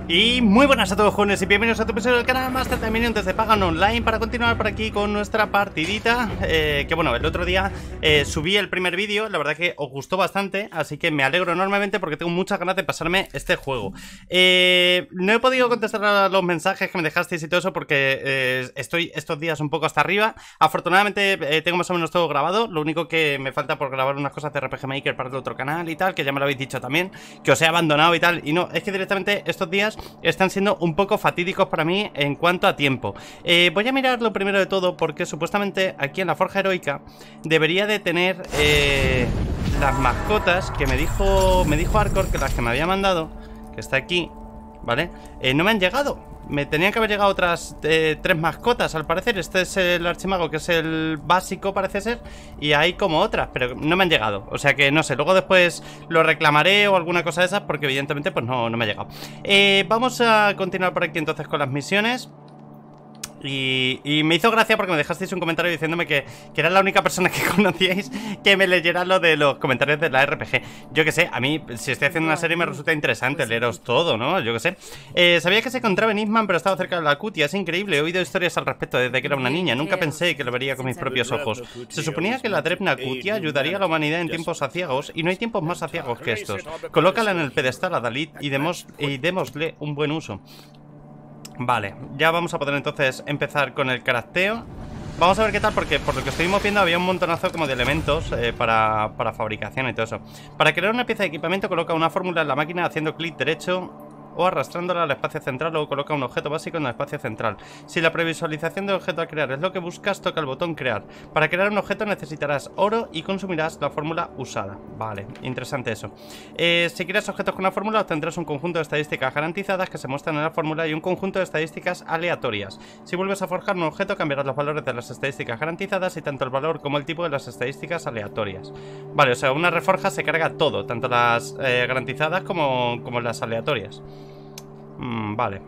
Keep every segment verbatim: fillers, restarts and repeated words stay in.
Y muy buenas a todos, jóvenes, y bienvenidos a tu episodio del canal Master de Minions de Pagan Online para continuar por aquí con nuestra partidita. Eh, que bueno, el otro día eh, subí el primer vídeo, la verdad que os gustó bastante, así que me alegro enormemente porque tengo muchas ganas de pasarme este juego. Eh, no he podido contestar a los mensajes que me dejasteis y todo eso porque eh, estoy estos días un poco hasta arriba. Afortunadamente eh, tengo más o menos todo grabado, lo único que me falta por grabar unas cosas de R P G Maker para el otro canal y tal, que ya me lo habéis dicho también, que os he abandonado y tal, y no, es que directamente estos días están siendo un poco fatídicos para mí en cuanto a tiempo. eh, Voy a mirar lo primero de todo porque supuestamente aquí en la Forja Heroica debería de tener eh, las mascotas que me dijo me dijo Arcor, que las que me había mandado, que está aquí, ¿vale? Eh, no me han llegado. Me tenían que haber llegado otras eh, tres mascotas, al parecer. Este es el archimago, que es el básico, parece ser. Y hay como otras, pero no me han llegado. O sea que no sé, luego después lo reclamaré o alguna cosa de esas, porque evidentemente pues no, no me ha llegado. eh, Vamos a continuar por aquí entonces con las misiones. Y, y me hizo gracia porque me dejasteis un comentario diciéndome que, que era la única persona que conocíais que me leyera lo de los comentarios de la R P G. Yo que sé, a mí, si estoy haciendo una serie, me resulta interesante leeros todo, ¿no? Yo que sé. Eh, sabía que se encontraba en Eastman, pero estaba cerca de la Cutia. Es increíble, he oído historias al respecto desde que era una niña. Nunca pensé que lo vería con mis propios ojos. Se suponía que la Drepna Cutia ayudaría a la humanidad en tiempos aciagos, y no hay tiempos más aciagos que estos. Colócala en el pedestal a Dalit y, demos, y démosle un buen uso. Vale, ya vamos a poder entonces empezar con el crafteo. Vamos a ver qué tal, porque por lo que estuvimos viendo había un montonazo como de elementos eh, para, para fabricación y todo eso. Para crear una pieza de equipamiento, coloca una fórmula en la máquina haciendo clic derecho o arrastrándola al espacio central, o coloca un objeto básico en el espacio central. Si la previsualización del objeto a crear es lo que buscas, toca el botón crear. Para crear un objeto necesitarás oro y consumirás la fórmula usada. Vale, interesante eso. eh, Si quieres objetos con una fórmula, obtendrás un conjunto de estadísticas garantizadas que se muestran en la fórmula y un conjunto de estadísticas aleatorias. Si vuelves a forjar un objeto, cambiarás los valores de las estadísticas garantizadas y tanto el valor como el tipo de las estadísticas aleatorias. Vale, o sea, una reforja se carga todo, tanto las eh, garantizadas como, como las aleatorias. Mm, vale.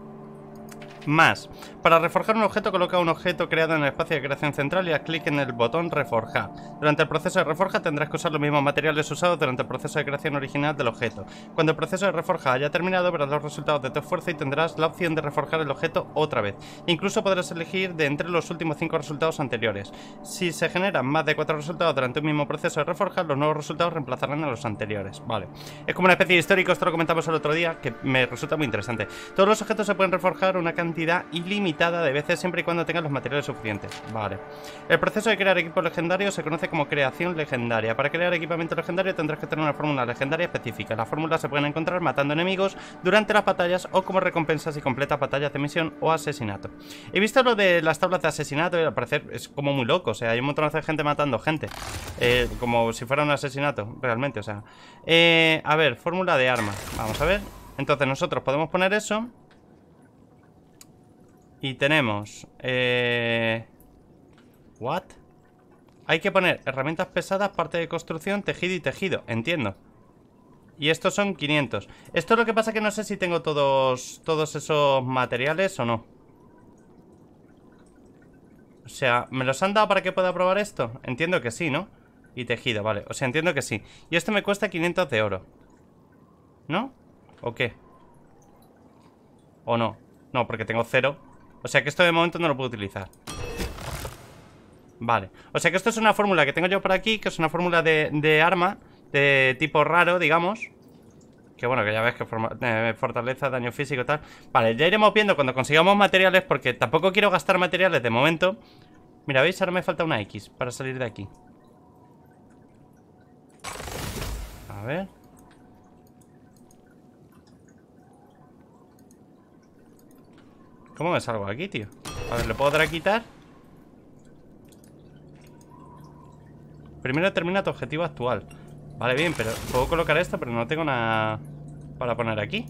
Más. Para reforjar un objeto, coloca un objeto creado en el espacio de creación central y haz clic en el botón reforjar. Durante el proceso de reforja tendrás que usar los mismos materiales usados durante el proceso de creación original del objeto. Cuando el proceso de reforja haya terminado, verás los resultados de tu esfuerzo y tendrás la opción de reforjar el objeto otra vez. Incluso podrás elegir de entre los últimos cinco resultados anteriores. Si se generan más de cuatro resultados durante un mismo proceso de reforja, los nuevos resultados reemplazarán a los anteriores. Vale. Es como una especie de histórico, esto lo comentamos el otro día, que me resulta muy interesante. Todos los objetos se pueden reforjar una cantidad ilimitada de veces siempre y cuando tengas los materiales suficientes. Vale. El proceso de crear equipos legendarios se conoce como creación legendaria. Para crear equipamiento legendario tendrás que tener una fórmula legendaria específica. Las fórmulas se pueden encontrar matando enemigos durante las batallas o como recompensas si completas batallas de misión o asesinato. He visto lo de las tablas de asesinato y al parecer es como muy loco. O sea, hay un montón de gente matando gente, eh, como si fuera un asesinato, realmente. O sea, eh, a ver, fórmula de arma. Vamos a ver. Entonces nosotros podemos poner eso. Y tenemos... Eh... ¿What? Hay que poner herramientas pesadas, parte de construcción, tejido y tejido. Entiendo. Y estos son quinientos. Esto es lo que pasa, que no sé si tengo todos, todos esos materiales o no. O sea, ¿me los han dado para que pueda probar esto? Entiendo que sí, ¿no? Y tejido, vale. O sea, entiendo que sí. Y esto me cuesta quinientos de oro, ¿no? ¿O qué? ¿O no? No, porque tengo cero. O sea que esto de momento no lo puedo utilizar. Vale. O sea que esto es una fórmula que tengo yo por aquí, que es una fórmula de, de arma de tipo raro, digamos. Que bueno, que ya ves que forma, eh, fortaleza, daño físico y tal. Vale, ya iremos viendo cuando consigamos materiales, porque tampoco quiero gastar materiales de momento. Mira, ¿veis? Ahora me falta una X para salir de aquí. A ver. ¿Cómo me salgo aquí, tío? A ver, ¿le puedo dar a quitar? Primero termina tu objetivo actual. Vale, bien, pero puedo colocar esto, pero no tengo nada para poner aquí.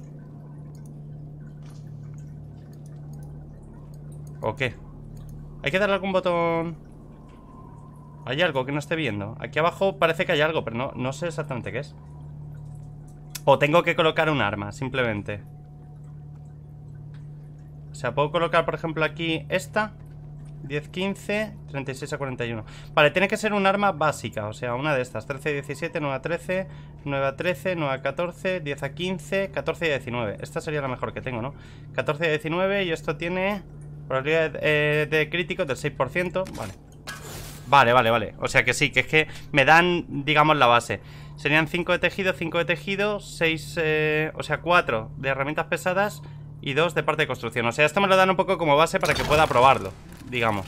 ¿O qué? ¿Hay que darle algún botón? ¿Hay algo que no esté viendo? Aquí abajo parece que hay algo, pero no, no sé exactamente qué es. O tengo que colocar un arma, simplemente. O sea, puedo colocar, por ejemplo, aquí esta. diez, quince, treinta y seis a cuarenta y uno. Vale, tiene que ser un arma básica. O sea, una de estas, trece a diecisiete, nueve a trece, nueve a trece, nueve a catorce, diez a quince, catorce a diecinueve. Esta sería la mejor que tengo, ¿no? catorce a diecinueve y esto tiene probabilidad de, de crítico del seis por ciento. Vale. Vale, vale, vale. O sea que sí, que es que me dan, digamos, la base. Serían cinco de tejido, cinco de tejido, seis, eh, o sea, cuatro de herramientas pesadas y dos de parte de construcción. O sea, esto me lo dan un poco como base para que pueda probarlo, digamos.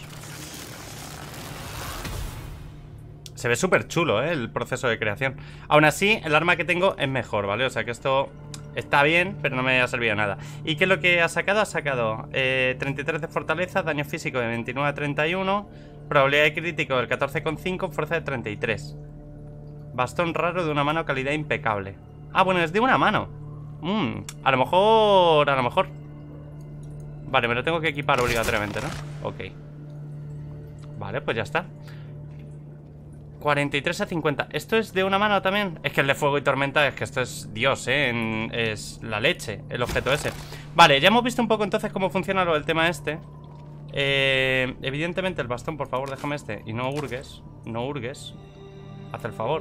Se ve súper chulo, ¿eh? El proceso de creación. Aún así, el arma que tengo es mejor, ¿vale? O sea que esto está bien, pero no me ha servido nada. ¿Y qué es lo que ha sacado? Ha sacado eh, treinta y tres de fortaleza, daño físico de veintinueve a treinta y uno, probabilidad de crítico del catorce coma cinco, fuerza de treinta y tres. Bastón raro de una mano, calidad impecable. Ah, bueno, es de una mano. Mm, a lo mejor... A lo mejor... Vale, me lo tengo que equipar obligatoriamente, ¿no? Ok. Vale, pues ya está. cuarenta y tres a cincuenta. ¿Esto es de una mano también? Es que el de fuego y tormenta es que esto es Dios, ¿eh? En, es la leche, el objeto ese. Vale, ya hemos visto un poco entonces cómo funciona lo del tema este. eh, Evidentemente el bastón, por favor, déjame este. Y no hurgues, no hurgues. Haz el favor.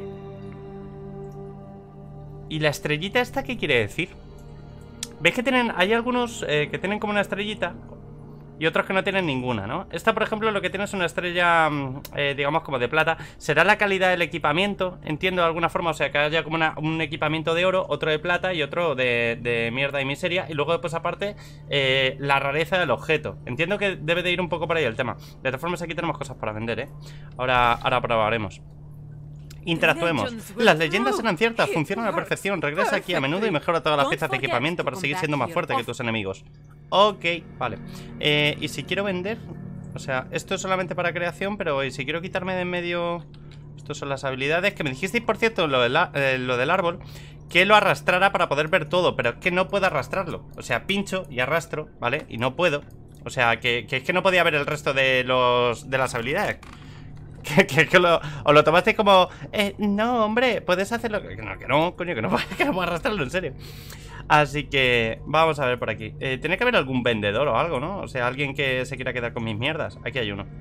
¿Y la estrellita esta qué quiere decir? ¿Ves que tienen, hay algunos eh, que tienen como una estrellita y otros que no tienen ninguna, ¿no? Esta, por ejemplo, lo que tiene es una estrella, eh, digamos, como de plata. ¿Será la calidad del equipamiento? Entiendo de alguna forma, o sea, que haya como una, un equipamiento de oro, otro de plata y otro de, de mierda y miseria. Y luego después, aparte, eh, la rareza del objeto. Entiendo que debe de ir un poco por ahí el tema. De todas formas, aquí tenemos cosas para vender, ¿eh? Ahora, ahora probaremos. Interactuemos. Las leyendas eran ciertas, funcionan a la perfección. Regresa aquí a menudo y mejora todas las piezas de equipamiento para seguir siendo más fuerte que tus enemigos. Ok, vale. eh, Y si quiero vender, o sea, esto es solamente para creación, pero ¿y si quiero quitarme de en medio? Estos son las habilidades. Que me dijisteis, por cierto, lo, de la, eh, lo del árbol, que lo arrastrara para poder ver todo. Pero es que no puedo arrastrarlo. O sea, pincho y arrastro, ¿vale? Y no puedo. O sea, que, que es que no podía ver el resto de los de las habilidades. Que, que, que lo, os lo tomaste como eh, no, hombre, puedes hacerlo. Que no, que no, coño, que no, que no puedo arrastrarlo, en serio. Así que vamos a ver por aquí. eh, Tiene que haber algún vendedor o algo, ¿no? O sea, alguien que se quiera quedar con mis mierdas. Aquí hay uno.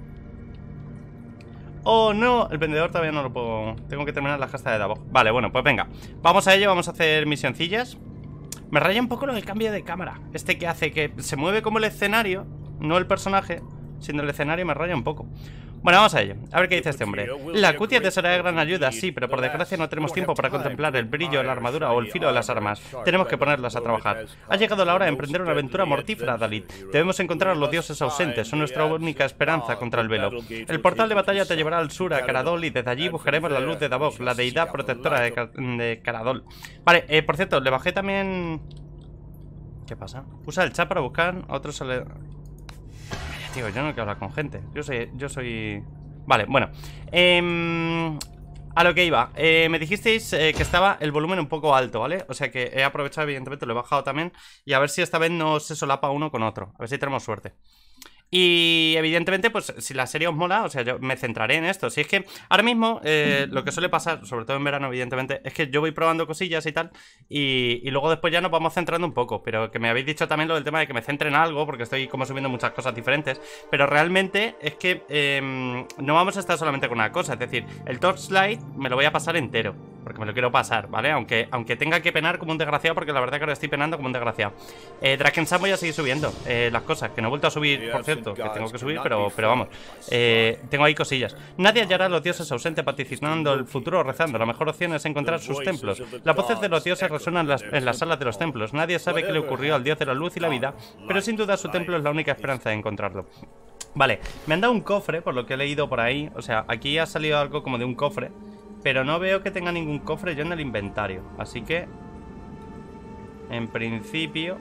Oh, no, el vendedor todavía no lo puedo. Tengo que terminar la gesta de Davos. Vale, bueno, pues venga, vamos a ello, vamos a hacer misioncillas. Me raya un poco lo del cambio de cámara. Este que hace que se mueve como el escenario, no el personaje, sino el escenario, me raya un poco. Bueno, vamos a ello. A ver qué dice este hombre. La acutia te será de gran ayuda, sí, pero por desgracia no tenemos tiempo para contemplar el brillo de la armadura o el filo de las armas. Tenemos que ponerlas a trabajar. Ha llegado la hora de emprender una aventura mortífera, Dalit. Debemos encontrar a los dioses ausentes. Son nuestra única esperanza contra el velo. El portal de batalla te llevará al sur, a Caradol, y desde allí buscaremos la luz de Davok, la deidad protectora de, Car de Caradol. Vale, eh, por cierto, le bajé también... ¿Qué pasa? Usa el chat para buscar a otros... Ale... Tío, yo no quiero hablar con gente. Yo soy... Yo soy... Vale, bueno. Eh, a lo que iba. Eh, me dijisteis eh, que estaba el volumen un poco alto, ¿vale? O sea que he aprovechado, evidentemente, lo he bajado también. Y a ver si esta vez no se solapa uno con otro. A ver si tenemos suerte. Y evidentemente, pues si la serie os mola, o sea, yo me centraré en esto. Si es que ahora mismo eh, lo que suele pasar, sobre todo en verano, evidentemente, es que yo voy probando cosillas y tal, y, y luego después ya nos vamos centrando un poco. Pero que me habéis dicho también lo del tema de que me centre en algo, porque estoy como subiendo muchas cosas diferentes. Pero realmente es que eh, no vamos a estar solamente con una cosa. Es decir, el Torchlight me lo voy a pasar entero, porque me lo quiero pasar, ¿vale? Aunque, aunque tenga que penar como un desgraciado, porque la verdad que ahora estoy penando como un desgraciado. eh, Drakensand voy a seguir subiendo eh, las cosas, que no he vuelto a subir, por cierto, que tengo que subir, pero, pero vamos, eh, tengo ahí cosillas. Nadie hallará a los dioses ausentes participando el futuro o rezando. La mejor opción es encontrar sus templos. Las voces de los dioses resuenan las, en las salas de los templos. Nadie sabe qué le ocurrió al dios de la luz y la vida, pero sin duda su templo es la única esperanza de encontrarlo. Vale, me han dado un cofre, por lo que he leído por ahí. O sea, aquí ha salido algo como de un cofre, pero no veo que tenga ningún cofre yo en el inventario. Así que, en principio...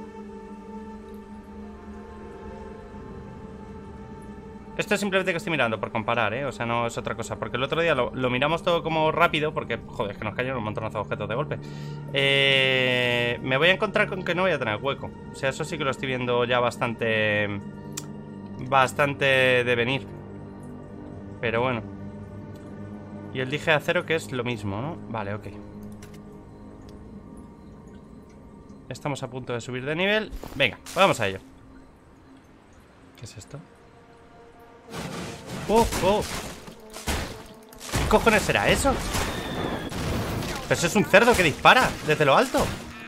Esto es simplemente que estoy mirando por comparar, ¿eh? O sea, no es otra cosa. Porque el otro día lo, lo miramos todo como rápido, porque, joder, es que nos cayeron un montonazo de objetos de golpe. Eh, me voy a encontrar con que no voy a tener hueco. O sea, eso sí que lo estoy viendo ya bastante... Bastante de venir. Pero bueno. Y el dije de acero, que es lo mismo, ¿no? Vale, ok. Estamos a punto de subir de nivel. Venga, vamos a ello. ¿Qué es esto? Oh, oh. ¿Qué cojones será eso? Pero eso es un cerdo que dispara desde lo alto.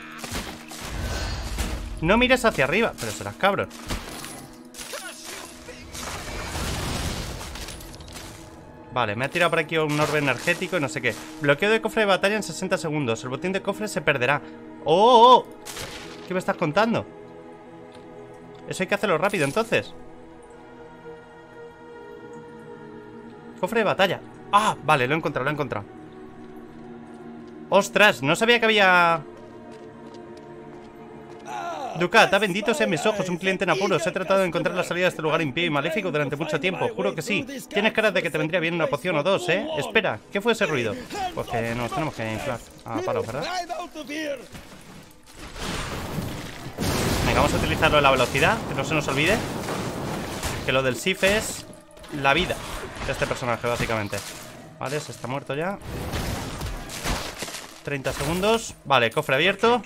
No mires hacia arriba. Pero serás cabrón. Vale, me ha tirado por aquí un orbe energético y no sé qué. Bloqueo de cofre de batalla en sesenta segundos. El botín de cofre se perderá. ¡Oh! oh! ¿Qué me estás contando? Eso hay que hacerlo rápido entonces. Cofre de batalla. Ah, vale, lo he encontrado, lo he encontrado. ¡Ostras! No sabía que había... Ducata, bendito sean mis ojos, un cliente en apuros. He tratado de encontrar la salida de este lugar impío y maléfico durante mucho tiempo. Juro que sí. Tienes cara de que te vendría bien una poción o dos, ¿eh? Espera, ¿qué fue ese ruido? Pues que nos tenemos que inflar a palos, ¿verdad? Venga, vamos a utilizarlo en la velocidad, que no se nos olvide que lo del Sif es la vida de este personaje, básicamente. Vale, se está muerto ya. treinta segundos. Vale, cofre abierto.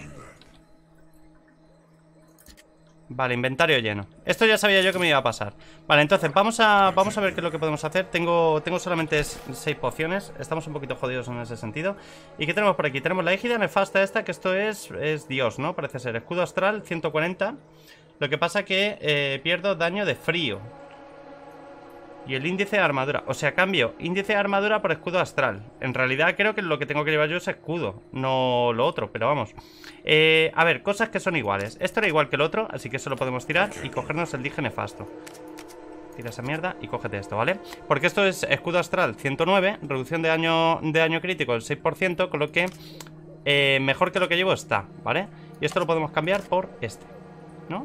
Vale, inventario lleno. Esto ya sabía yo que me iba a pasar. Vale, entonces vamos a, vamos a ver qué es lo que podemos hacer. Tengo, tengo solamente seis pociones. Estamos un poquito jodidos en ese sentido. ¿Y qué tenemos por aquí? Tenemos la égida nefasta esta, que esto es, es Dios, ¿no? Parece ser. Escudo astral, ciento cuarenta. Lo que pasa que eh, pierdo daño de frío. Y el índice de armadura. O sea, cambio índice de armadura por escudo astral. En realidad creo que lo que tengo que llevar yo es escudo, no lo otro, pero vamos. eh, A ver, cosas que son iguales. Esto era igual que el otro, así que eso lo podemos tirar y cogernos el dije nefasto. Tira esa mierda y cógete esto, ¿vale? Porque esto es escudo astral ciento nueve. Reducción de daño, de daño crítico del seis por ciento. Con lo que eh, mejor que lo que llevo está, ¿vale? Y esto lo podemos cambiar por este, ¿no?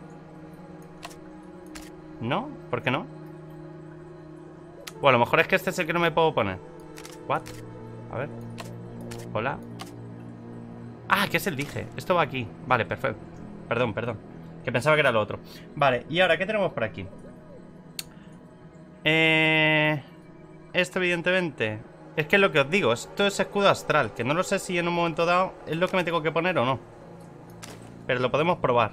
¿No? ¿Por qué no? Bueno, a lo mejor es que este es el que no me puedo poner. ¿What? A ver. Hola. Ah, que es el dije. Esto va aquí. Vale, perfecto. Perdón, perdón. Que pensaba que era lo otro. Vale, y ahora, ¿qué tenemos por aquí? Eh... Esto, evidentemente... Es que es lo que os digo. Esto es escudo astral. Que no lo sé si en un momento dado es lo que me tengo que poner o no. Pero lo podemos probar.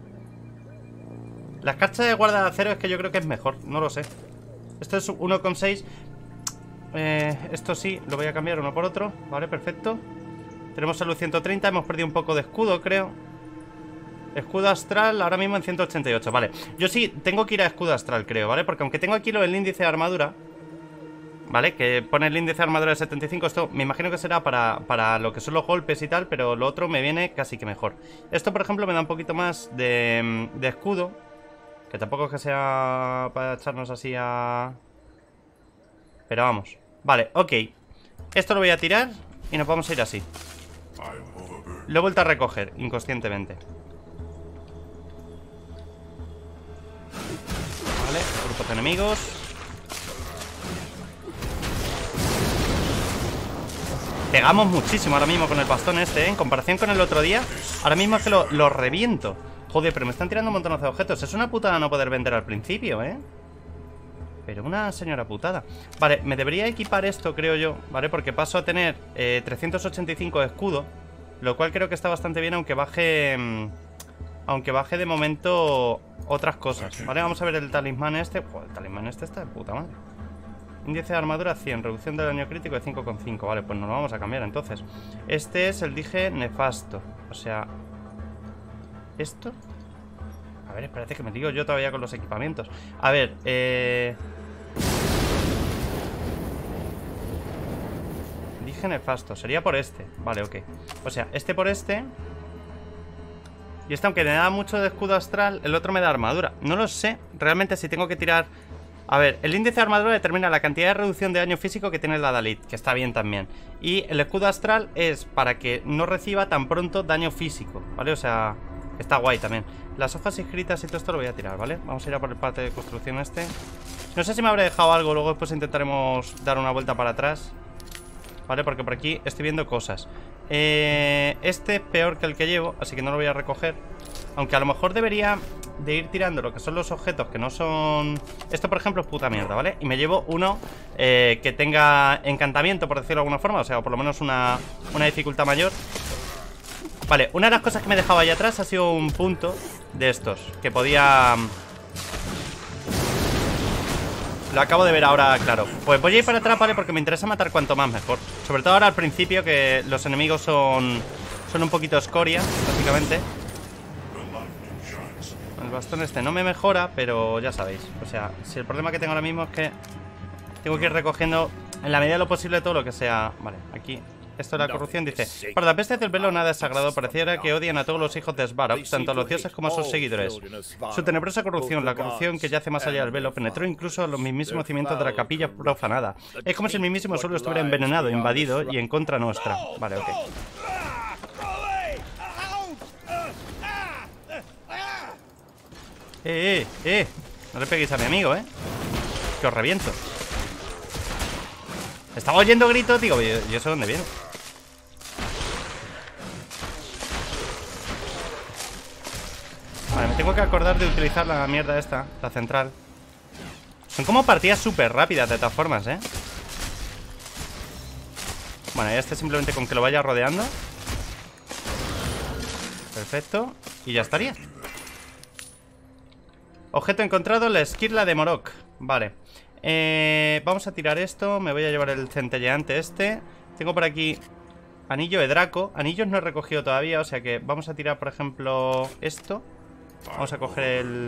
Las cartas de guarda de acero es que yo creo que es mejor. No lo sé. Esto es uno coma seis. eh, Esto sí, lo voy a cambiar uno por otro. Vale, perfecto. Tenemos salud ciento treinta, hemos perdido un poco de escudo, creo. Escudo astral ahora mismo en ciento ochenta y ocho, vale. Yo sí tengo que ir a escudo astral, creo, ¿vale? Porque aunque tengo aquí lo del índice de armadura, ¿vale? Que pone el índice de armadura de setenta y cinco. Esto me imagino que será para, para lo que son los golpes y tal. Pero lo otro me viene casi que mejor. Esto, por ejemplo, me da un poquito más de, de escudo. Que tampoco es que sea para echarnos así a... Pero vamos. Vale, ok. Esto lo voy a tirar y nos vamos a ir así. Lo he vuelto a recoger inconscientemente. Vale, grupos de enemigos. Pegamos muchísimo ahora mismo con el bastón este, ¿eh? En comparación con el otro día. Ahora mismo es que lo, lo reviento. Joder, pero me están tirando un montón de objetos. Es una putada no poder vender al principio, ¿eh? Pero una señora putada. Vale, me debería equipar esto, creo yo, ¿vale? Porque paso a tener eh, trescientos ochenta y cinco de escudo. Lo cual creo que está bastante bien, aunque baje... Mmm, aunque baje de momento otras cosas, ¿vale? Vamos a ver el talismán este. Joder, el talismán este está de puta madre. Índice de armadura cien, reducción de daño crítico de cinco coma cinco. Vale, pues nos lo vamos a cambiar entonces. Este es el dije nefasto. O sea... ¿Esto? A ver, espérate que me digo yo todavía con los equipamientos. A ver, eh... dije nefasto, sería por este. Vale, ok. O sea, este por este. Y este, aunque me da mucho de escudo astral, el otro me da armadura. No lo sé, realmente si tengo que tirar... A ver, el índice de armadura determina la cantidad de reducción de daño físico que tiene la Dalit, que está bien también. Y el escudo astral es para que no reciba tan pronto daño físico, ¿vale? O sea... Está guay también. Las hojas escritas y todo esto lo voy a tirar, ¿vale? Vamos a ir a por el parte de construcción este. No sé si me habré dejado algo. Luego después intentaremos dar una vuelta para atrás, ¿vale? Porque por aquí estoy viendo cosas. eh, Este es peor que el que llevo, así que no lo voy a recoger. Aunque a lo mejor debería de ir tirando lo que son los objetos que no son... Esto, por ejemplo, es puta mierda, ¿vale? Y me llevo uno eh, que tenga encantamiento, por decirlo de alguna forma. O sea, o por lo menos una, una dificultad mayor. Vale, una de las cosas que me he dejado ahí atrás ha sido un punto de estos que podía... Lo acabo de ver ahora, claro. Pues voy a ir para atrás, ¿vale? Porque me interesa matar cuanto más mejor. Sobre todo ahora al principio, que los enemigos son Son un poquito escoria, básicamente. El bastón este no me mejora, pero ya sabéis. O sea, si el problema que tengo ahora mismo es que tengo que ir recogiendo en la medida de lo posible todo lo que sea. Vale, aquí esto de la corrupción dice: para la peste del velo nada es sagrado. Pareciera que odian a todos los hijos de Svarog, tanto a los dioses como a sus seguidores. Su tenebrosa corrupción, la corrupción que yace más allá del velo, penetró incluso a los mismísimos cimientos de la capilla profanada. Es como si el mismísimo suelo estuviera envenenado, invadido y en contra nuestra. Vale, ok. Eh, eh, eh no le peguéis a mi amigo, eh que os reviento. Estaba oyendo gritos, digo, ¿y eso dónde viene? Vale, me tengo que acordar de utilizar la mierda esta, la central. Son como partidas súper rápidas de todas formas, eh Bueno, y este simplemente con que lo vaya rodeando. Perfecto. Y ya estaría. Objeto encontrado, la esquirla de Morok. Vale, eh, vamos a tirar esto. Me voy a llevar el centelleante este. Tengo por aquí anillo de Draco. Anillos no he recogido todavía, o sea que vamos a tirar, por ejemplo, esto. Vamos a coger el...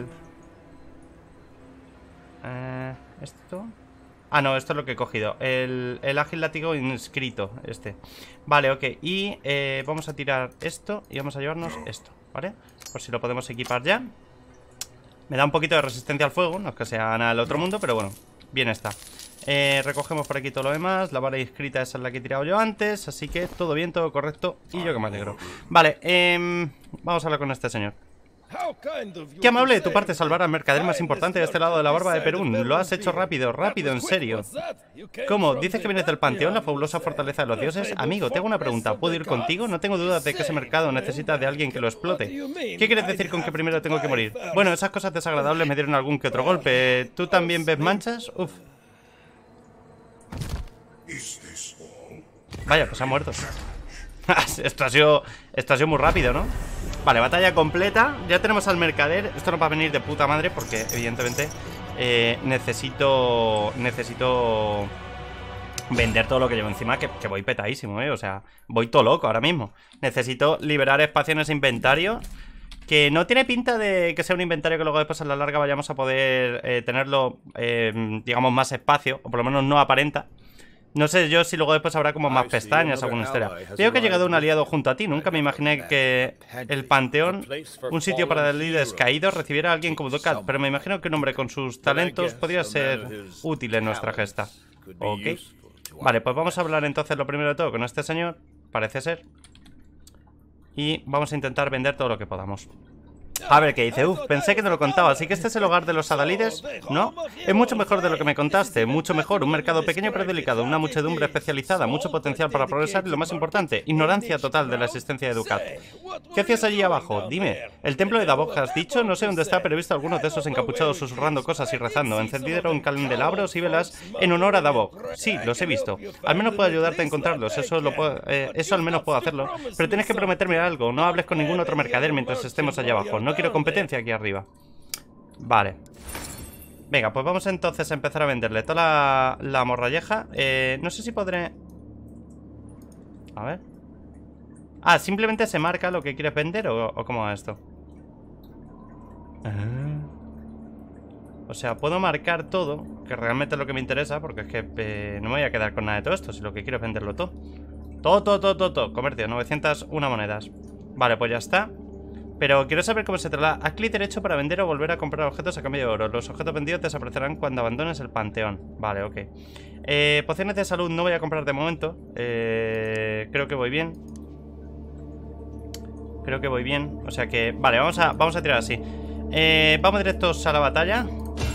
Eh, esto... Ah, no, esto es lo que he cogido. El, el ágil látigo inscrito, este. Vale, ok. Y eh, vamos a tirar esto y vamos a llevarnos esto, ¿vale? Por si lo podemos equipar ya. Me da un poquito de resistencia al fuego, no es que sea nada del otro mundo, pero bueno, bien está. eh, Recogemos por aquí todo lo demás. La vara inscrita, esa es la que he tirado yo antes. Así que todo bien, todo correcto. Y yo que me alegro. Vale, eh, vamos a hablar con este señor. Qué amable de tu parte salvar al mercader más importante de este lado de la barba de Perú. Lo has hecho rápido, rápido, en serio. ¿Cómo? ¿Dices que vienes del panteón, la fabulosa fortaleza de los dioses? Amigo, te hago una pregunta. ¿Puedo ir contigo? No tengo dudas de que ese mercado necesita de alguien que lo explote. ¿Qué quieres decir con que primero tengo que morir? Bueno, esas cosas desagradables me dieron algún que otro golpe. ¿Tú también ves manchas? Uf. Vaya, pues ha muerto. Esto ha sido, esto ha sido muy rápido, ¿no? Vale, batalla completa. Ya tenemos al mercader. Esto nos va a venir de puta madre porque, evidentemente, eh, necesito Necesito vender todo lo que llevo encima, que, que voy petadísimo, ¿eh? O sea, voy todo loco ahora mismo. Necesito liberar espacio en ese inventario, que no tiene pinta de que sea un inventario que luego después a la larga vayamos a poder eh, tenerlo, eh, digamos, más espacio. O por lo menos no aparenta. No sé yo si luego después habrá como más pestañas o alguna historia. Veo que ha llegado un aliado junto a ti. Nunca me imaginé que el panteón, un sitio para líderes caídos, recibiera a alguien como Ducat. Pero me imagino que un hombre con sus talentos podría ser útil en nuestra gesta. Ok. Vale, pues vamos a hablar entonces lo primero de todo con este señor. Parece ser. Y vamos a intentar vender todo lo que podamos. A ver qué dice. Uf, pensé que te lo contaba. ¿Así que este es el hogar de los adalides? ¿No? Es mucho mejor de lo que me contaste. Mucho mejor. Un mercado pequeño pero delicado. Una muchedumbre especializada. Mucho potencial para progresar. Y lo más importante, ignorancia total de la existencia de Ducat. ¿Qué hacías allí abajo? Dime. ¿El templo de Davos has dicho? No sé dónde está, pero he visto a algunos de esos encapuchados susurrando cosas y rezando. Encendieron candelabros y velas en honor a Davos. Sí, los he visto. Al menos puedo ayudarte a encontrarlos. Eso, lo puedo, eh, eso al menos puedo hacerlo. Pero tienes que prometerme algo. No hables con ningún otro mercader mientras estemos allá abajo. No quiero competencia aquí arriba. Vale. Venga, pues vamos entonces a empezar a venderle toda la, la morralleja. eh, No sé si podré... A ver. Ah, simplemente se marca lo que quieres vender. ¿O, o cómo va esto? Ah. O sea, puedo marcar todo, que realmente es lo que me interesa. Porque es que eh, no me voy a quedar con nada de todo esto. Si lo que quiero es venderlo todo. Todo, todo, todo, todo, todo. Comercio, novecientas una monedas. Vale, pues ya está. Pero quiero saber cómo se traslada. Haz clic derecho para vender o volver a comprar objetos a cambio de oro. Los objetos vendidos desaparecerán cuando abandones el panteón. Vale, ok. eh, Pociones de salud no voy a comprar de momento. eh, Creo que voy bien. Creo que voy bien. O sea que, vale, vamos a, vamos a tirar así. eh, Vamos directos a la batalla.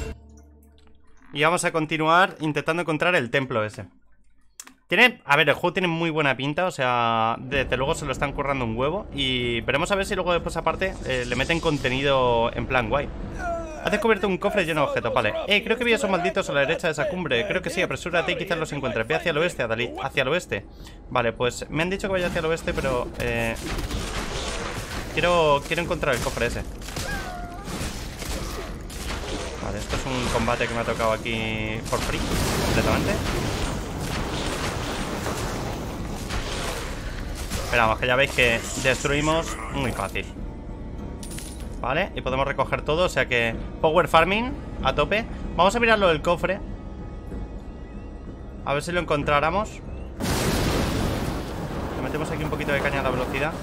Y vamos a continuar intentando encontrar el templo ese. Tiene, a ver, el juego tiene muy buena pinta. O sea, desde luego se lo están currando un huevo. Y veremos a ver si luego después aparte eh, le meten contenido en plan guay. Has descubierto un cofre lleno de objetos, vale. Eh, creo que vi a esos malditos a la derecha de esa cumbre. Creo que sí, apresúrate y quizás los encuentres. Ve hacia el oeste, Adalid, hacia el oeste. Vale, pues me han dicho que vaya hacia el oeste, pero eh, Quiero, quiero encontrar el cofre ese. Vale, esto es un combate que me ha tocado aquí por free, completamente. Pero vamos, que ya veis que destruimos muy fácil. Vale, y podemos recoger todo, o sea que power farming a tope. Vamos a mirar lo del cofre. A ver si lo encontráramos. Le metemos aquí un poquito de caña a la velocidad.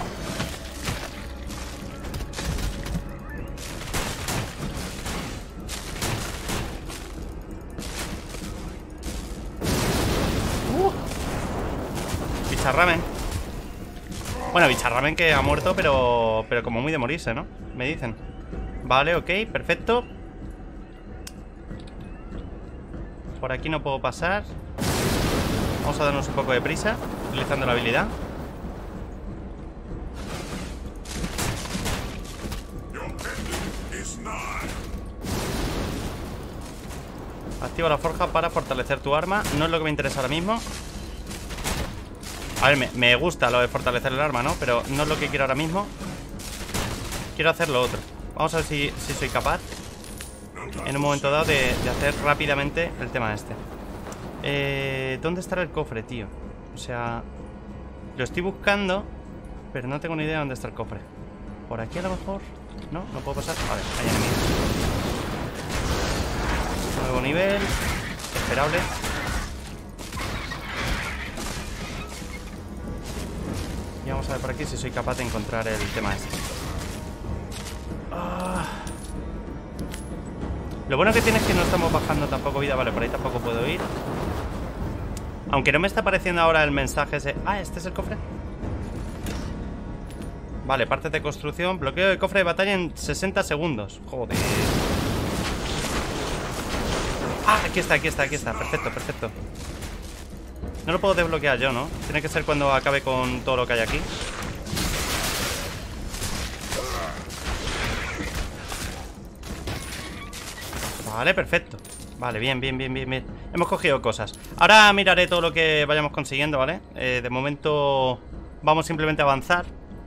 Uh. Bicharramen. Bueno, Bicharramen que ha muerto, pero pero como muy de morirse, ¿no? Me dicen. Vale, ok, perfecto. Por aquí no puedo pasar. Vamos a darnos un poco de prisa utilizando la habilidad. Activa la forja para fortalecer tu arma. No es lo que me interesa ahora mismo. A ver, me, me gusta lo de fortalecer el arma, ¿no? Pero no es lo que quiero ahora mismo. Quiero hacer lo otro. Vamos a ver si, si soy capaz en un momento dado de, de hacer rápidamente el tema este. eh, ¿Dónde estará el cofre, tío? O sea, lo estoy buscando, pero no tengo ni idea de dónde está el cofre. ¿Por aquí a lo mejor? ¿No? ¿No puedo pasar? Vale, hay enemigos. Nuevo nivel. Esperable. Y vamos a ver por aquí si soy capaz de encontrar el tema este. Ah. Lo bueno que tiene es que no estamos bajando tampoco vida. Vale, por ahí tampoco puedo ir. Aunque no me está apareciendo ahora el mensaje ese. Ah, ¿este es el cofre? Vale, parte de construcción. Bloqueo de cofre de batalla en sesenta segundos. Joder. Ah, aquí está, aquí está, aquí está. Perfecto, perfecto. No lo puedo desbloquear yo, ¿no? Tiene que ser cuando acabe con todo lo que hay aquí. Vale, perfecto. Vale, bien, bien, bien, bien, bien. Hemos cogido cosas. Ahora miraré todo lo que vayamos consiguiendo, ¿vale? Eh, de momento vamos simplemente a avanzar.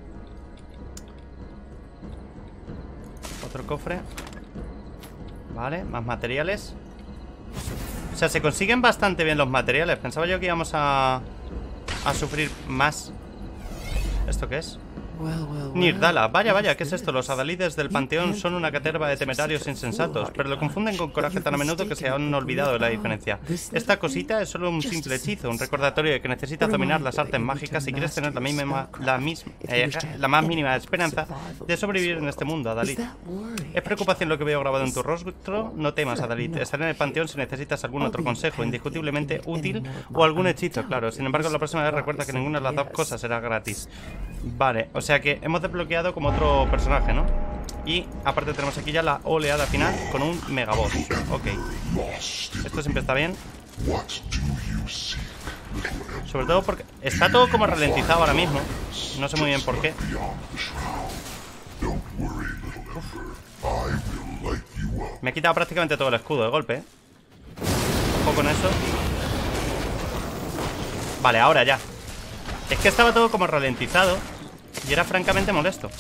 Otro cofre. Vale, más materiales. O sea, se consiguen bastante bien los materiales. Pensaba yo que íbamos a a sufrir más. ¿Esto qué es? Nirdala, vaya, vaya, ¿qué es esto? Los adalides del panteón son una caterva de temerarios insensatos, pero lo confunden con coraje tan a menudo que se han olvidado de la diferencia. Esta cosita es solo un simple hechizo, un recordatorio de que necesitas dominar las artes mágicas si quieres tener la misma, la misma, eh, la más mínima esperanza de sobrevivir en este mundo, Adalid. ¿Es preocupación lo que veo grabado en tu rostro? No temas, Adalid. Estaré en el panteón si necesitas algún otro consejo, indiscutiblemente útil, o algún hechizo, claro. Sin embargo, la próxima vez recuerda que ninguna de las dos cosas será gratis. Vale, o sea que hemos desbloqueado como otro personaje, ¿no? Y aparte tenemos aquí ya la oleada final con un megaboss. Ok. Esto siempre está bien. Sobre todo porque está todo como ralentizado ahora mismo. No sé muy bien por qué. Uf. Me he quitado prácticamente todo el escudo de golpe, ¿eh? Ojo con eso. Vale, ahora ya. Es que estaba todo como ralentizado y era francamente molesto.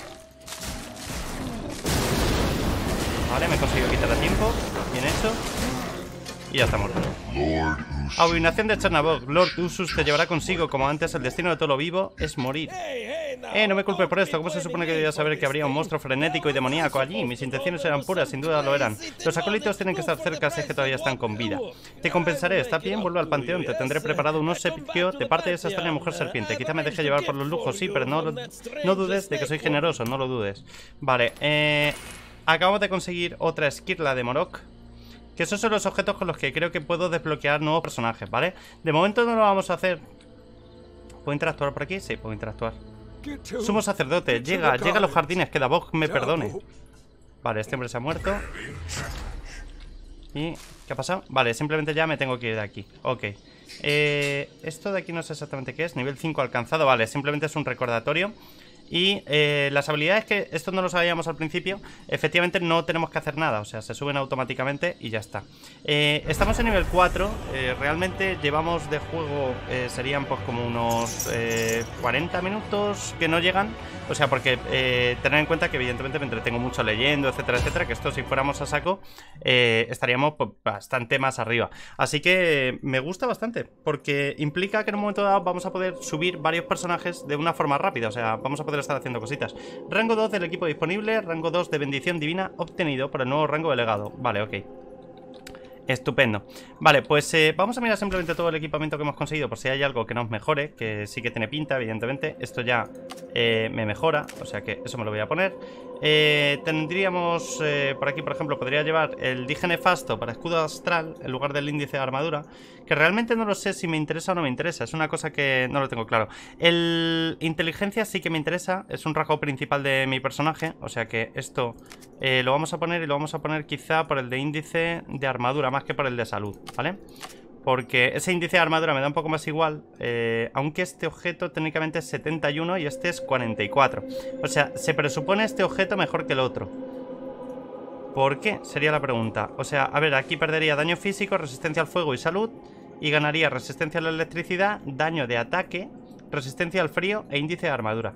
Vale, me he conseguido quitar a tiempo. Bien hecho. Y ya está muerto. Abominación de Chernabog. Lord Usus te llevará consigo. Como antes, el destino de todo lo vivo es morir. Eh, no me culpe por esto. ¿Cómo se supone que debía saber que habría un monstruo frenético y demoníaco allí? Mis intenciones eran puras, sin duda lo eran. Los acólitos tienen que estar cerca si es que todavía están con vida. Te compensaré, está bien, vuelvo al panteón. Te tendré preparado un obsequio de parte de esa extraña mujer serpiente. Quizá me deje llevar por los lujos, sí, pero no, no dudes de que soy generoso, no lo dudes. Vale, eh... acabo de conseguir otra esquirla de Morok. Que esos son los objetos con los que creo que puedo desbloquear nuevos personajes, ¿vale? De momento no lo vamos a hacer. ¿Puedo interactuar por aquí? Sí, puedo interactuar. Sumo sacerdote, llega, llega a los jardines, que Davok me perdone. Vale, este hombre se ha muerto. ¿Y qué ha pasado? Vale, simplemente ya me tengo que ir de aquí. Ok. Eh, esto de aquí no sé exactamente qué es. Nivel cinco alcanzado, vale, simplemente es un recordatorio. Y eh, las habilidades, que esto no lo sabíamos al principio, efectivamente no tenemos que hacer nada, o sea, se suben automáticamente y ya está. eh, Estamos en nivel cuatro, eh, realmente llevamos de juego, eh, serían pues como unos eh, cuarenta minutos que no llegan. O sea, porque eh, tener en cuenta que evidentemente me entretengo mucho leyendo, etcétera, etcétera, que esto si fuéramos a saco eh, estaríamos pues, bastante más arriba. Así que me gusta bastante, porque implica que en un momento dado vamos a poder subir varios personajes de una forma rápida. O sea, vamos a poder estar haciendo cositas. Rango dos del equipo disponible, rango dos de bendición divina obtenido por el nuevo rango de legado. Vale, ok. Estupendo. Vale, pues eh, vamos a mirar simplemente todo el equipamiento que hemos conseguido, por si hay algo que nos mejore, que sí que tiene pinta, evidentemente. Esto ya eh, me mejora, o sea que eso me lo voy a poner. eh, Tendríamos eh, por aquí, por ejemplo, podría llevar el dije nefasto para escudo astral en lugar del índice de armadura, que realmente no lo sé si me interesa o no me interesa. Es una cosa que no lo tengo claro. El inteligencia sí que me interesa, es un rasgo principal de mi personaje, o sea que esto eh, lo vamos a poner, y lo vamos a poner quizá por el de índice de armadura más que por el de salud, ¿vale? Porque ese índice de armadura me da un poco más igual, eh, aunque este objeto técnicamente es setenta y uno y este es cuarenta y cuatro. O sea, se presupone este objeto mejor que el otro. ¿Por qué? Sería la pregunta. O sea, a ver, aquí perdería daño físico, resistencia al fuego y salud, y ganaría resistencia a la electricidad, daño de ataque, resistencia al frío e índice de armadura.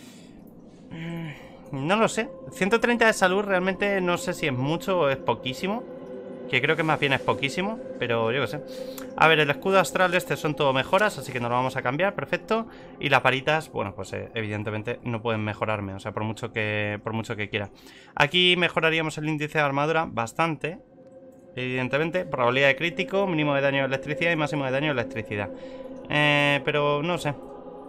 No lo sé. ciento treinta de salud realmente no sé si es mucho o es poquísimo. Que creo que más bien es poquísimo, pero yo qué sé. A ver, el escudo astral este son todo mejoras, así que no lo vamos a cambiar, perfecto. Y las varitas, bueno, pues eh, evidentemente no pueden mejorarme, o sea, por mucho que por mucho que quiera. Aquí mejoraríamos el índice de armadura bastante, evidentemente. Probabilidad de crítico, mínimo de daño de electricidad y máximo de daño de electricidad. Eh, pero no sé.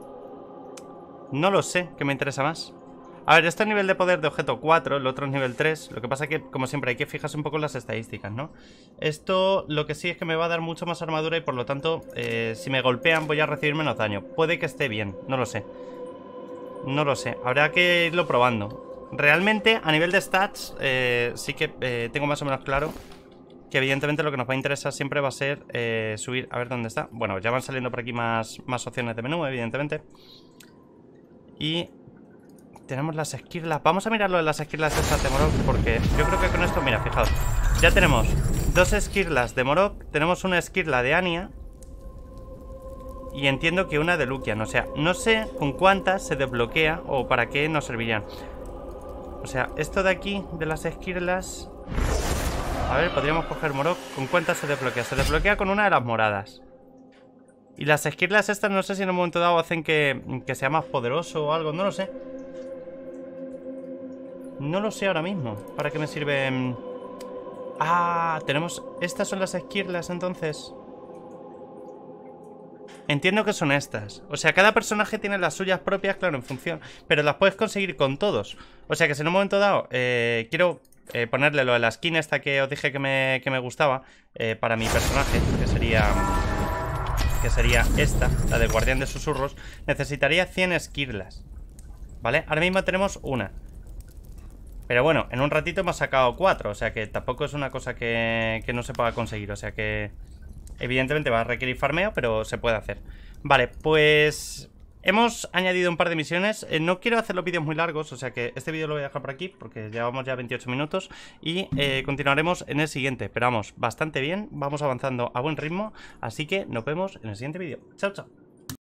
No lo sé, ¿qué me interesa más? A ver, esto es nivel de poder de objeto cuatro, el otro es nivel tres. Lo que pasa es que, como siempre, hay que fijarse un poco en las estadísticas, ¿no? Esto lo que sí es que me va a dar mucho más armadura y por lo tanto, eh, si me golpean voy a recibir menos daño. Puede que esté bien, no lo sé. No lo sé, habrá que irlo probando. Realmente, a nivel de stats, eh, sí que eh, tengo más o menos claro que evidentemente lo que nos va a interesar siempre va a ser eh, subir... A ver dónde está. Bueno, ya van saliendo por aquí más, más opciones de menú, evidentemente. Y... tenemos las esquirlas. Vamos a mirar lo de las esquirlas estas de Morok, porque yo creo que con esto, mira, fijaos, ya tenemos dos esquirlas de Morok, tenemos una esquirla de Anya y entiendo que una de Lucian. O sea, no sé con cuántas se desbloquea o para qué nos servirían. O sea, esto de aquí, de las esquirlas, a ver, podríamos coger Morok. ¿Con cuántas se desbloquea? Se desbloquea con una de las moradas. Y las esquirlas estas no sé si en un momento dado hacen que, que sea más poderoso o algo, no lo sé. No lo sé ahora mismo. ¿Para qué me sirven? Ah, tenemos... estas son las esquirlas entonces. Entiendo que son estas. O sea, cada personaje tiene las suyas propias, claro, en función. Pero las puedes conseguir con todos. O sea que si en un momento dado eh, quiero eh, ponerle lo de la skin esta que os dije que me, que me gustaba eh, para mi personaje, que sería... que sería esta, la del guardián de susurros, necesitaría cien esquirlas, ¿vale? Ahora mismo tenemos una. Pero bueno, en un ratito hemos sacado cuatro, o sea que tampoco es una cosa que, que no se pueda conseguir. O sea que evidentemente va a requerir farmeo, pero se puede hacer. Vale, pues hemos añadido un par de misiones. eh, No quiero hacer los vídeos muy largos, o sea que este vídeo lo voy a dejar por aquí porque llevamos ya veintiocho minutos. Y eh, continuaremos en el siguiente. Pero vamos, bastante bien, vamos avanzando a buen ritmo. Así que nos vemos en el siguiente vídeo. Chao, chao.